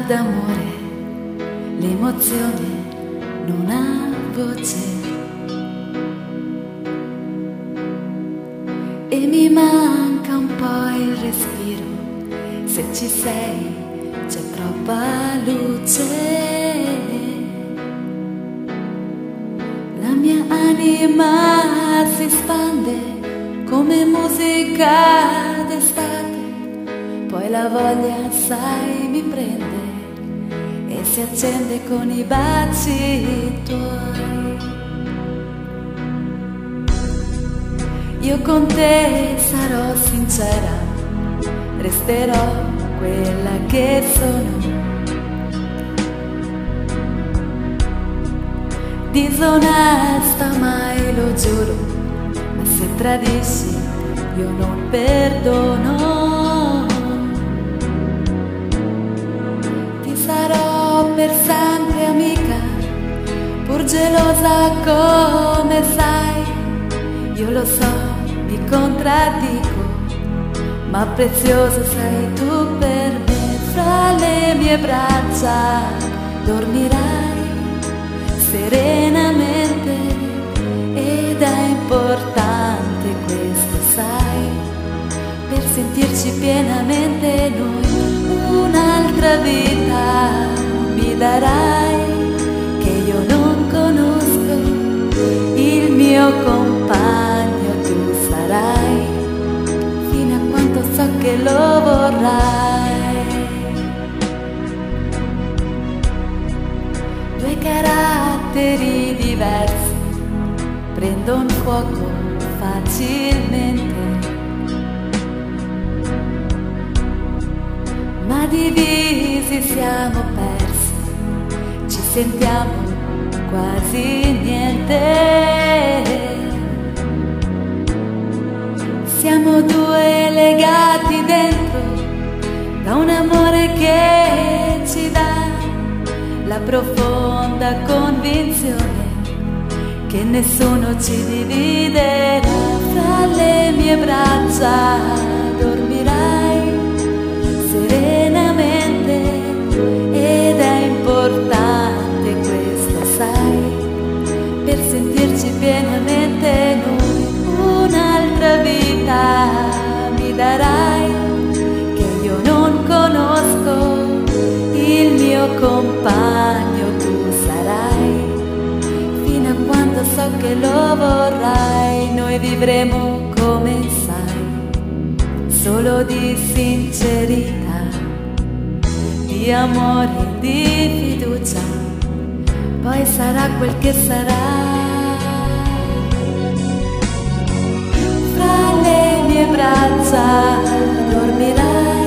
d'amore, l'emozione non ha voce e mi manca un po' il respiro. Se ci sei c'è troppa luce, la mia anima si spande come musica d'estate, poi la voglia, sai, mi prende e si accende con i baci tuoi. Io con te sarò sincera, resterò quella che sono, disonesta mai, lo giuro, ma se tradisci io non perdono. Ti sarò per sempre amica, pur gelosa come sai. Io lo so, mi contraddico, ma prezioso sei tu per me. Fra le mie braccia dormirai serenamente ed è importante questo, sai, per sentirci pienamente noi. Un'altra vita mi darai che io non conosco, il mio compagno tu sarai fino a quando so che lo vorrai. Due caratteri diversi prendono fuoco facilmente, ma divisi siamo persi, ci sentiamo quasi niente. Siamo due legati dentro da un amore che ci dà la profonda convinzione che nessuno ci dividerà. Fra le mie braccia dormirai serenamente ed è importante questo, sai, per sentirci pienamente noi. Un'altra vita mi darai che io non conosco, il mio compagno tu sarai fino a quando so che lo vorrai. Noi vivremo come sai, solo di sincerità, di amore, di fiducia, poi sarà quel che sarà. Fra le mie braccia dormirai